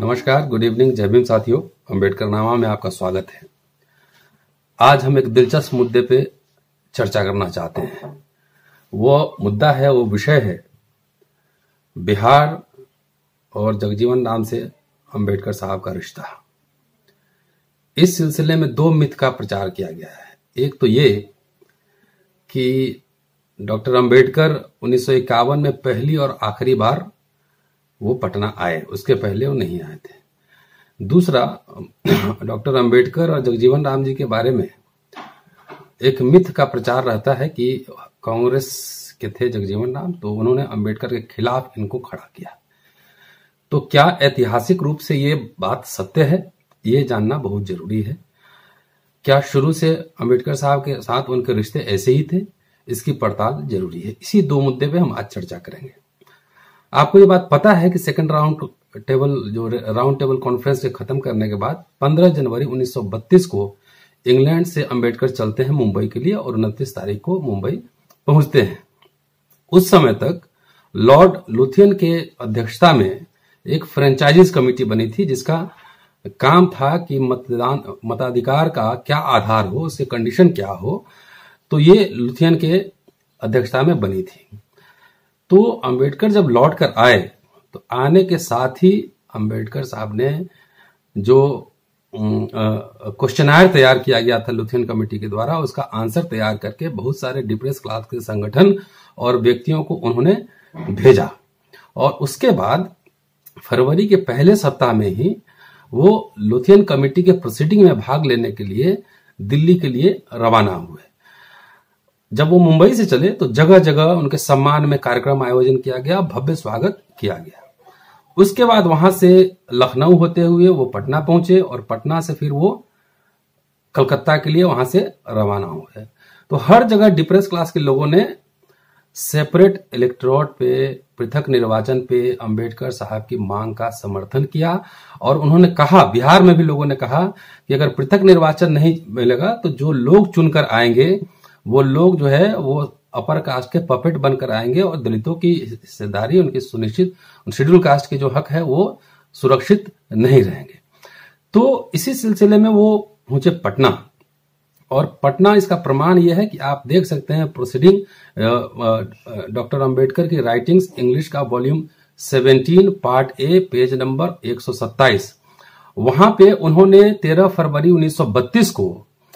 नमस्कार, good evening, जय भीम साथियों। अम्बेडकर नामा में आपका स्वागत है। आज हम एक दिलचस्प मुद्दे पे चर्चा करना चाहते हैं। वो मुद्दा है, वो विषय है बिहार और जगजीवन राम से अम्बेडकर साहब का रिश्ता। इस सिलसिले में दो मिथ का प्रचार किया गया है। एक तो ये कि डॉक्टर अम्बेडकर 1951 में पहली और आखिरी बार वो पटना आए, उसके पहले वो नहीं आए थे। दूसरा, डॉक्टर अम्बेडकर और जगजीवन राम जी के बारे में एक मिथ का प्रचार रहता है कि कांग्रेस के थे जगजीवन राम, तो उन्होंने अम्बेडकर के खिलाफ इनको खड़ा किया। तो क्या ऐतिहासिक रूप से ये बात सत्य है, ये जानना बहुत जरूरी है। क्या शुरू से अम्बेडकर साहब के साथ उनके रिश्ते ऐसे ही थे, इसकी पड़ताल जरूरी है। इसी दो मुद्दे पे हम आज चर्चा करेंगे। आपको ये बात पता है कि सेकंड राउंड टेबल कॉन्फ्रेंस के खत्म करने के बाद 15 जनवरी 1932 को इंग्लैंड से अम्बेडकर चलते हैं मुंबई के लिए और 29 तारीख को मुंबई पहुंचते हैं। उस समय तक लॉर्ड लुथियन के अध्यक्षता में एक फ्रेंचाइजीज कमेटी बनी थी, जिसका काम था कि मताधिकार का क्या आधार हो, उसके कंडीशन क्या हो। तो ये लुथियन के अध्यक्षता में बनी थी। तो अम्बेडकर जब लौट कर आए तो आने के साथ ही अम्बेडकर साहब ने जो क्वेश्चनायर तैयार किया गया था लुथियन कमेटी के द्वारा, उसका आंसर तैयार करके बहुत सारे डिप्रेस क्लास के संगठन और व्यक्तियों को उन्होंने भेजा। और उसके बाद फरवरी के पहले सप्ताह में ही वो लुथियन कमेटी के प्रोसीडिंग में भाग लेने के लिए दिल्ली के लिए रवाना हुए। जब वो मुंबई से चले तो जगह जगह उनके सम्मान में कार्यक्रम आयोजन किया गया, भव्य स्वागत किया गया। उसके बाद वहां से लखनऊ होते हुए वो पटना पहुंचे और पटना से फिर वो कलकत्ता के लिए वहां से रवाना हुए। तो हर जगह डिप्रेस क्लास के लोगों ने सेपरेट इलेक्टोरेट पे, पृथक निर्वाचन पे अम्बेडकर साहब की मांग का समर्थन किया। और उन्होंने कहा, बिहार में भी लोगों ने कहा कि अगर पृथक निर्वाचन नहीं मिलेगा तो जो लोग चुनकर आएंगे वो लोग जो है वो अपर कास्ट के पपेट बनकर आएंगे और दलितों की हिस्सेदारी, उनकी सुनिश्चित, शेड्यूल कास्ट के जो हक है वो सुरक्षित नहीं रहेंगे। तो इसी सिलसिले में वो पहुंचे पटना। और पटना, इसका प्रमाण यह है कि आप देख सकते हैं प्रोसीडिंग डॉक्टर अम्बेडकर की राइटिंग्स इंग्लिश का volume 17 part A page number 127। वहां पे उन्होंने 13 फरवरी 1932 को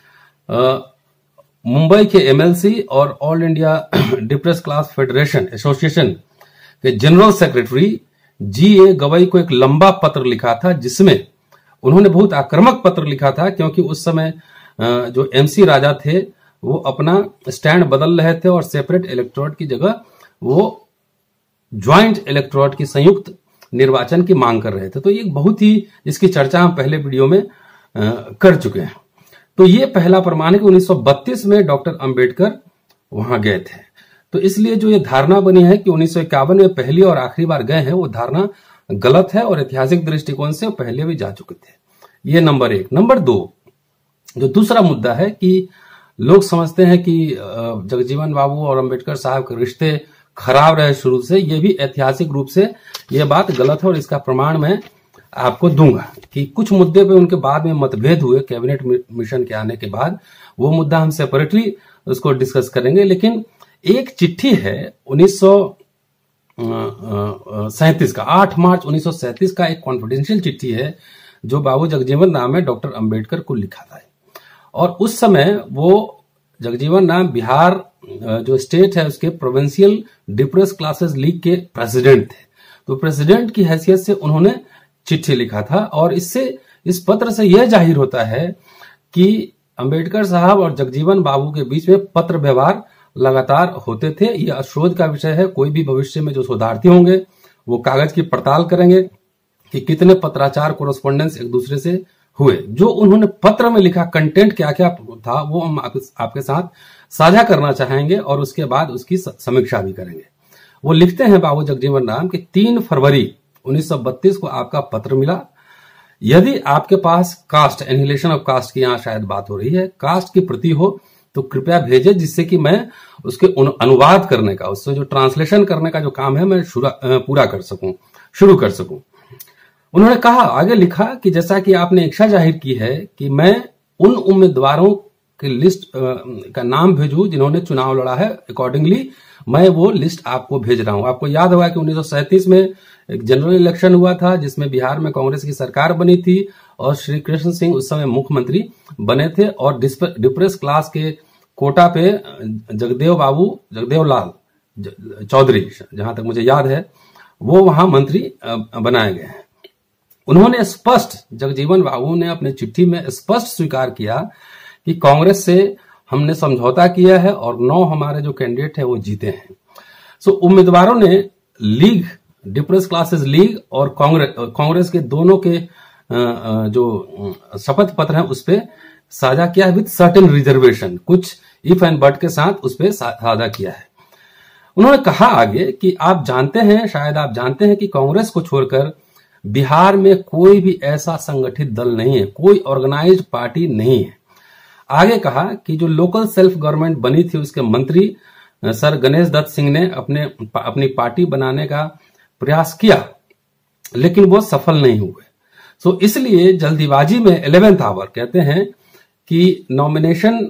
मुंबई के एमएलसी और all India depress class federation association के जनरल सेक्रेटरी जीए गवई को एक लंबा पत्र लिखा था, जिसमें उन्होंने बहुत आक्रामक पत्र लिखा था, क्योंकि उस समय जो एमसी राजा थे वो अपना स्टैंड बदल रहे थे और सेपरेट इलेक्टोरेट की जगह वो ज्वाइंट इलेक्टोरेट की संयुक्त निर्वाचन की मांग कर रहे थे। तो ये बहुत ही, इसकी चर्चा हम पहले वीडियो में कर चुके हैं। तो ये पहला प्रमाण है कि 1932 में डॉक्टर अम्बेडकर वहां गए थे। तो इसलिए जो ये धारणा बनी है कि 1951 में पहली और आखिरी बार गए हैं, वो धारणा गलत है और ऐतिहासिक दृष्टिकोण से पहले भी जा चुके थे। ये नंबर एक। नंबर दो, जो दूसरा मुद्दा है कि लोग समझते हैं कि जगजीवन बाबू और अम्बेडकर साहब के रिश्ते खराब रहे शुरू से। ये भी ऐतिहासिक रूप से ये बात गलत है और इसका प्रमाण मैं आपको दूंगा कि कुछ मुद्दे पे उनके बाद में मतभेद हुए कैबिनेट मिशन के आने के बाद। वो मुद्दा हम सेपरेटली उसको डिस्कस करेंगे। लेकिन एक चिट्ठी है 1937 का, 8 मार्च 1937 का एक कॉन्फिडेंशियल चिट्ठी है जो बाबू जगजीवन राम ने डॉक्टर अम्बेडकर को लिखा था। और उस समय वो जगजीवन राम बिहार जो स्टेट है उसके प्रोविंशियल डिप्रेस क्लासेस लीग के प्रेसिडेंट थे। तो प्रेसिडेंट की हैसियत से उन्होंने चिट्ठी लिखा था। और इस पत्र से यह जाहिर होता है कि अंबेडकर साहब और जगजीवन बाबू के बीच में पत्र व्यवहार लगातार होते थे। यह शोध का विषय है। कोई भी भविष्य में जो शोधार्थी होंगे वो कागज की पड़ताल करेंगे कि कितने पत्राचार कोरेस्पोंडेंस एक दूसरे से हुए। जो उन्होंने पत्र में लिखा, कंटेंट क्या क्या था, वो हम आपके साथ साझा करना चाहेंगे और उसके बाद उसकी समीक्षा भी करेंगे। वो लिखते हैं बाबू जगजीवन राम कि 3 फरवरी 1932 को आपका पत्र मिला। यदि आपके पास कास्ट, एनिहिलेशन ऑफ कास्ट की यहां शायद बात हो रही है, कास्ट की प्रति हो तो कृपया भेजे, जिससे कि मैं उसके अनुवाद करने का, उससे जो ट्रांसलेशन करने का जो काम है मैं पूरा कर सकूं, शुरू कर सकूं। उन्होंने कहा, आगे लिखा कि जैसा कि आपने इच्छा जाहिर की है कि मैं उन उम्मीदवारों की लिस्ट का नाम भेजूं जिन्होंने चुनाव लड़ा है, अकॉर्डिंगली मैं वो लिस्ट आपको भेज रहा हूं। आपको याद होगा कि 1937 में एक जनरल इलेक्शन हुआ था जिसमें बिहार में कांग्रेस की सरकार बनी थी और श्री कृष्ण सिंह उस समय मुख्यमंत्री बने थे और डिप्रेस क्लास के कोटा पे जगदेव लाल चौधरी, जहां तक मुझे याद है, वो वहां मंत्री बनाए गए हैं। उन्होंने स्पष्ट, जगजीवन बाबू ने अपने चिट्ठी में स्पष्ट स्वीकार किया कि कांग्रेस से हमने समझौता किया है और 9 हमारे जो कैंडिडेट है वो जीते हैं। सो उम्मीदवारों ने लीग, डिप्रेस क्लासेस लीग और कांग्रेस के दोनों के जो शपथ पत्र हैं उस पर साझा किया है, विद सर्टेन रिजर्वेशन, कुछ इफ एंड बट के साथ उस पर साझा किया है। उन्होंने कहा आगे कि आप जानते हैं, शायद आप जानते हैं कि कांग्रेस को छोड़कर बिहार में कोई भी ऐसा संगठित दल नहीं है, कोई ऑर्गेनाइज्ड पार्टी नहीं है। आगे कहा कि जो लोकल सेल्फ गवर्नमेंट बनी थी उसके मंत्री सर गणेश दत्त सिंह ने अपनी पार्टी बनाने का प्रयास किया लेकिन वो सफल नहीं हुए। सो इसलिए जल्दीबाजी में 11th आवर, कहते हैं कि नॉमिनेशन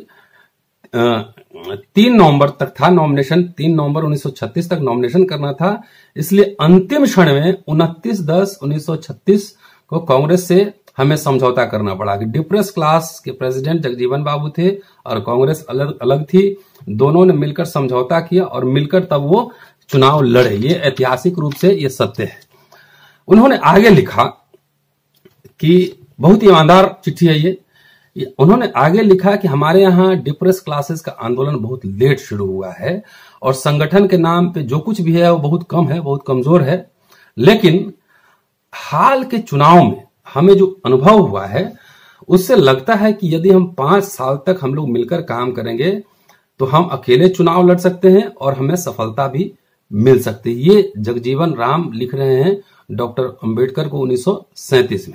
3 नवंबर तक था, नॉमिनेशन 3 नवंबर 1936 तक नॉमिनेशन करना था, इसलिए अंतिम क्षण में 29/10/1936 को कांग्रेस से हमें समझौता करना पड़ा कि डिप्रेस क्लास के प्रेसिडेंट जगजीवन बाबू थे और कांग्रेस अलग अलग थी, दोनों ने मिलकर समझौता किया और मिलकर तब वो चुनाव लड़े। ये ऐतिहासिक रूप से ये सत्य है। उन्होंने आगे लिखा कि बहुत ही ईमानदार चिट्ठी है ये। उन्होंने आगे लिखा कि हमारे यहाँ डिप्रेस क्लासेस का आंदोलन बहुत लेट शुरू हुआ है और संगठन के नाम पे जो कुछ भी है वो बहुत कम है, बहुत कमजोर है, लेकिन हाल के चुनाव में हमें जो अनुभव हुआ है उससे लगता है कि यदि हम 5 साल तक हम लोग मिलकर काम करेंगे तो हम अकेले चुनाव लड़ सकते हैं और हमें सफलता भी मिल सकती है। ये जगजीवन राम लिख रहे हैं डॉक्टर अंबेडकर को 1937 में।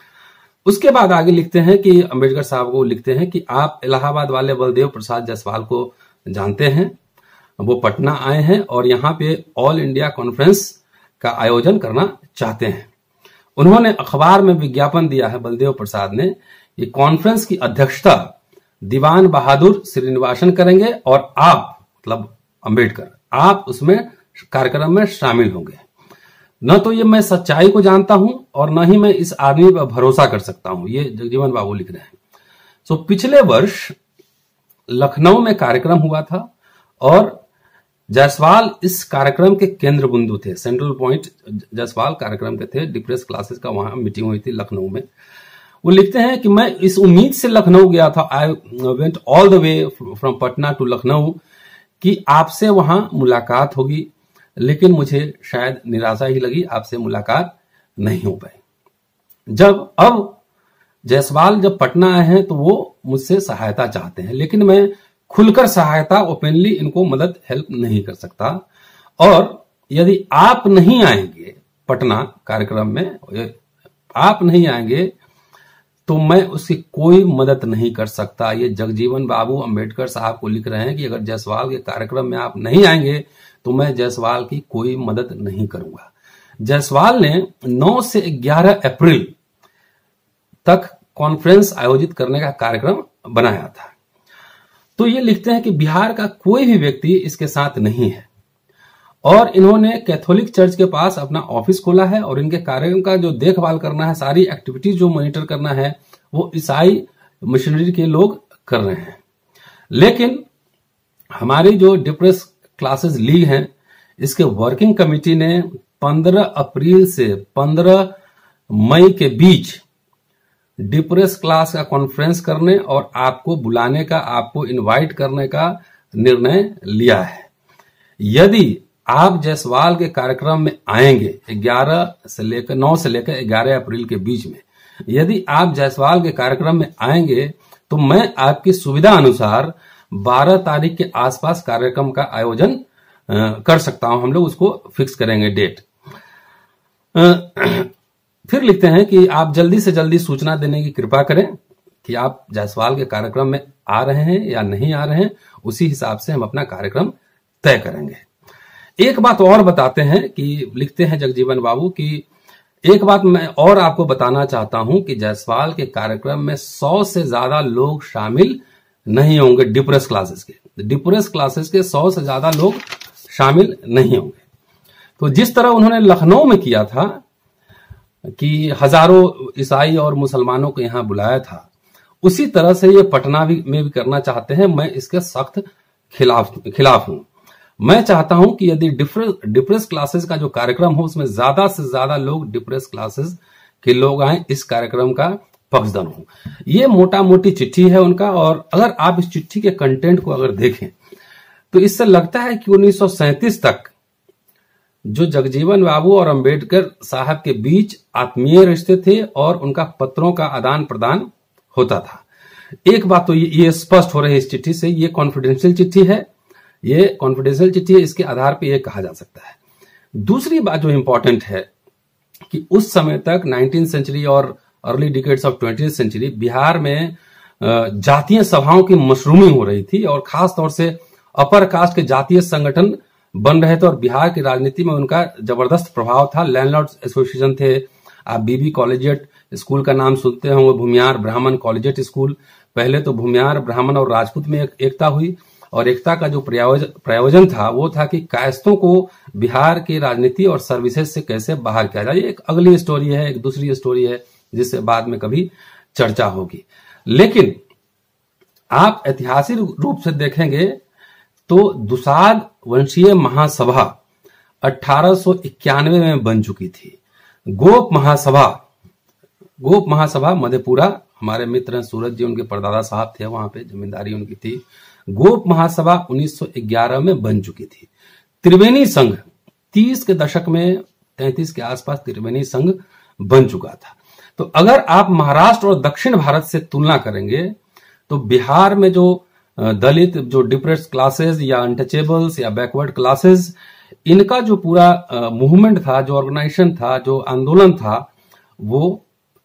उसके बाद आगे लिखते हैं कि अंबेडकर साहब को लिखते हैं कि आप इलाहाबाद वाले बलदेव प्रसाद जायसवाल को जानते हैं, वो पटना आए हैं और यहाँ पे ऑल इंडिया कॉन्फ्रेंस का आयोजन करना चाहते हैं। उन्होंने अखबार में विज्ञापन दिया है, बलदेव प्रसाद ने, कि कॉन्फ्रेंस की अध्यक्षता दीवान बहादुर श्रीनिवासन करेंगे और आप, मतलब अंबेडकर, आप उसमें कार्यक्रम में शामिल होंगे। न तो ये मैं सच्चाई को जानता हूं और न ही मैं इस आदमी पर भरोसा कर सकता हूं, ये जगजीवन बाबू लिख रहे हैं। सो पिछले वर्ष लखनऊ में कार्यक्रम हुआ था और जायसवाल इस कार्यक्रम के केंद्र बिंदु थे, सेंट्रल पॉइंट जायसवाल कार्यक्रम के थे। डिप्रेस क्लासेस का वहां मीटिंग हुई थी लखनऊ में। वो लिखते हैं कि मैं इस उम्मीद से लखनऊ गया था, I went all the way from Patna to Lucknow, कि आपसे वहां मुलाकात होगी, लेकिन मुझे शायद निराशा ही लगी, आपसे मुलाकात नहीं हो पाई। अब जायसवाल जब पटना आए हैं तो वो मुझसे सहायता चाहते हैं, लेकिन मैं खुलकर सहायता, ओपनली इनको मदद, हेल्प नहीं कर सकता। और यदि आप नहीं आएंगे पटना कार्यक्रम में, आप नहीं आएंगे तो मैं उसकी कोई मदद नहीं कर सकता। ये जगजीवन बाबू अंबेडकर साहब को लिख रहे हैं कि अगर जायसवाल के कार्यक्रम में आप नहीं आएंगे तो मैं जायसवाल की कोई मदद नहीं करूंगा। जायसवाल ने 9 से 11 अप्रैल तक कॉन्फ्रेंस आयोजित करने का कार्यक्रम बनाया था। तो ये लिखते हैं कि बिहार का कोई भी व्यक्ति इसके साथ नहीं है और इन्होंने कैथोलिक चर्च के पास अपना ऑफिस खोला है और इनके कार्यक्रम का जो देखभाल करना है, सारी एक्टिविटीज जो मॉनिटर करना है, वो ईसाई मिशनरी के लोग कर रहे हैं। लेकिन हमारी जो डिप्रेस क्लासेस लीग है, इसके वर्किंग कमेटी ने 15 अप्रैल से 15 मई के बीच डिप्रेस क्लास का कॉन्फ्रेंस करने और आपको बुलाने का, आपको इनवाइट करने का निर्णय लिया है। यदि आप जायसवाल के कार्यक्रम में आएंगे 9 से लेकर 11 अप्रैल के बीच में, यदि आप जायसवाल के कार्यक्रम में आएंगे तो मैं आपकी सुविधा अनुसार 12 तारीख के आसपास कार्यक्रम का आयोजन कर सकता हूं। हम लोग उसको फिक्स करेंगे डेट। फिर लिखते हैं कि आप जल्दी से जल्दी सूचना देने की कृपा करें कि आप जायसवाल के कार्यक्रम में आ रहे हैं या नहीं आ रहे हैं, उसी हिसाब से हम अपना कार्यक्रम तय करेंगे। एक बात और बताते हैं कि लिखते हैं जगजीवन बाबू कि एक बात मैं और आपको बताना चाहता हूं कि जायसवाल के कार्यक्रम में 100 से ज्यादा लोग शामिल नहीं होंगे। डिप्रेस क्लासेस के 100 से ज्यादा लोग शामिल नहीं होंगे। तो जिस तरह उन्होंने लखनऊ में किया था कि हजारों ईसाई और मुसलमानों को यहां बुलाया था, उसी तरह से ये पटना में भी करना चाहते हैं। मैं इसके सख्त खिलाफ हूं। मैं चाहता हूं कि यदि डिप्रेस क्लासेस का जो कार्यक्रम हो उसमें ज्यादा से ज्यादा लोग डिप्रेस क्लासेस के लोग आए, इस कार्यक्रम का पक्षधर हो। ये मोटा मोटी चिट्ठी है उनका। और अगर आप इस चिट्ठी के कंटेंट को अगर देखें तो इससे लगता है कि 1937 तक जो जगजीवन बाबू और अंबेडकर साहब के बीच आत्मीय रिश्ते थे और उनका पत्रों का आदान प्रदान होता था। एक बात तो ये स्पष्ट हो रही है इस चिट्ठी से, ये कॉन्फिडेंशियल चिट्ठी है। इसके आधार पे ये कहा जा सकता है। दूसरी बात जो इंपॉर्टेंट है कि उस समय तक 19th सेंचुरी और early decades of 20th century Bihar में जातीय सभाओं की मशरूमिंग हो रही थी और खास तौर से अपर कास्ट के जातीय संगठन बन रहे थे और बिहार की राजनीति में उनका जबरदस्त प्रभाव था। लैंडलॉर्ड्स एसोसिएशन थे, आप बीबी कॉलेजिएट स्कूल का नाम सुनते होंगे, भूमियार ब्राह्मण कॉलेजिएट स्कूल। पहले तो भूमियार ब्राह्मण और राजपूत में एकता हुई और एकता का जो प्रयोजन था वो था कि कायस्थों को बिहार की राजनीति और सर्विसेज से कैसे बाहर किया जाए। एक अगली स्टोरी है, एक दूसरी स्टोरी है जिससे बाद में कभी चर्चा होगी। लेकिन आप ऐतिहासिक रूप से देखेंगे तो दुसाध वंशीय महासभा 1891 में बन चुकी थी। गोप महासभा मधेपुरा, हमारे मित्र हैं सूरज जी, उनके परदादा साहब थे, वहां पे जमींदारी उनकी थी। गोप महासभा 1911 में बन चुकी थी। त्रिवेणी संघ 30 के दशक में, 33 के आसपास त्रिवेणी संघ बन चुका था। तो अगर आप महाराष्ट्र और दक्षिण भारत से तुलना करेंगे तो बिहार में जो दलित, जो डिप्रेस्ड क्लासेस या अनटचेबल्स या बैकवर्ड क्लासेस, इनका जो पूरा मूवमेंट था, जो ऑर्गेनाइजेशन था, जो आंदोलन था, वो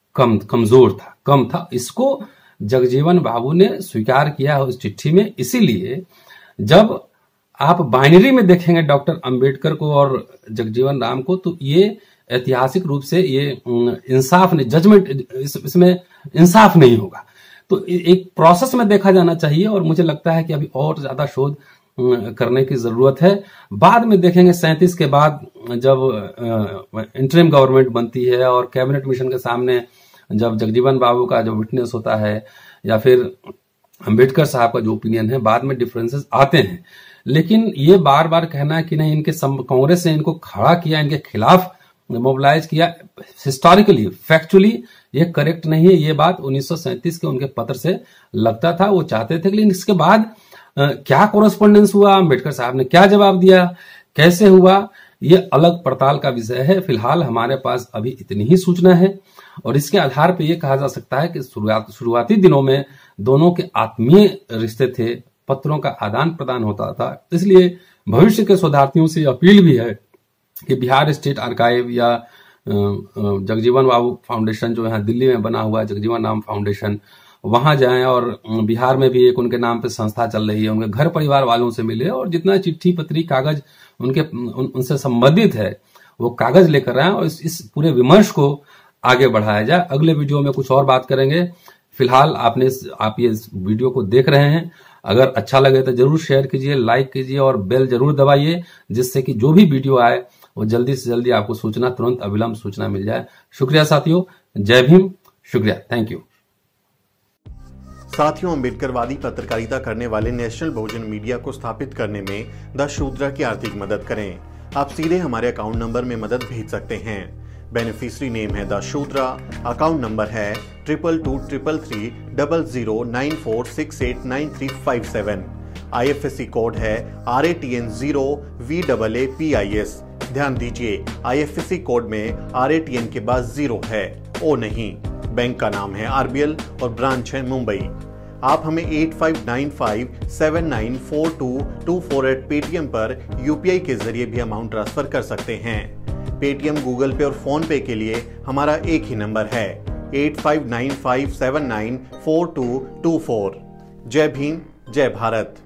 कम था। इसको जगजीवन बाबू ने स्वीकार किया उस चिट्ठी में। इसीलिए जब आप बाइनरी में देखेंगे डॉक्टर अंबेडकर को और जगजीवन राम को, तो ये ऐतिहासिक रूप से ये इंसाफ नहीं, जजमेंट, इसमें इंसाफ नहीं होगा। तो एक प्रोसेस में देखा जाना चाहिए और मुझे लगता है कि अभी और ज्यादा शोध करने की जरूरत है। बाद में देखेंगे 37 के बाद जब इंटरिम गवर्नमेंट बनती है और कैबिनेट मिशन के सामने जब जगजीवन बाबू का जो विटनेस होता है या फिर अंबेडकर साहब का जो ओपिनियन है, बाद में डिफरेंसेस आते हैं। लेकिन ये बार बार कहना है कि नहीं, इनके कांग्रेस ने इनको खड़ा किया, इनके खिलाफ मोबिलाइज किया, हिस्टोरिकली फैक्चुअली ये करेक्ट नहीं है। ये बात 1937 के उनके पत्र से लगता था, वो चाहते थे। लेकिन इसके बाद क्या कोरेस्पोंडेंस हुआ, अंबेडकर साहब ने क्या जवाब दिया, कैसे हुआ, ये अलग पड़ताल का विषय है। फिलहाल हमारे पास अभी इतनी ही सूचना है और इसके आधार पर यह कहा जा सकता है कि शुरुआती दिनों में दोनों के आत्मीय रिश्ते थे, पत्रों का आदान प्रदान होता था। इसलिए भविष्य के शोधार्थियों से अपील भी है कि बिहार स्टेट आर्काइव या जगजीवन बाबू फाउंडेशन जो यहाँ दिल्ली में बना हुआ है, जगजीवन राम फाउंडेशन, वहां जाएं और बिहार में भी एक उनके नाम पे संस्था चल रही है, उनके घर परिवार वालों से मिले और जितना चिट्ठी पत्री कागज उनसे संबंधित है वो कागज लेकर आए और इस पूरे विमर्श को आगे बढ़ाया जाए। अगले वीडियो में कुछ और बात करेंगे। फिलहाल आप ये वीडियो को देख रहे हैं, अगर अच्छा लगे तो जरूर शेयर कीजिए, लाइक कीजिए और बेल जरूर दबाइए, जिससे कि जो भी वीडियो आए वो जल्दी से जल्दी आपको सूचना, तुरंत अविलंब सूचना मिल जाए। शुक्रिया साथियों, जय भीम, शुक्रिया, थैंक यू। साथियों, अम्बेडकरवादी पत्रकारिता करने वाले नेशनल बहुजन मीडिया को स्थापित करने में द शूद्रा की आर्थिक मदद करें। आप सीधे हमारे अकाउंट नंबर में मदद भेज सकते हैं। बेनिफिशियरी नेम है द शूद्रा, अकाउंट नंबर है 22333394689357, IFSC कोड है RATN0VAAPIS। ध्यान दीजिए, IFSC कोड में RATN के बाद 0 है, O नहीं। बैंक का नाम है RBL और ब्रांच है मुंबई। आप हमें 8595794224 पेटीएम पर UPI के जरिए भी अमाउंट ट्रांसफर कर सकते हैं। पेटीएम, गूगल पे और फोन पे के लिए हमारा एक ही नंबर है 8595794224। जय भीम, जय भारत।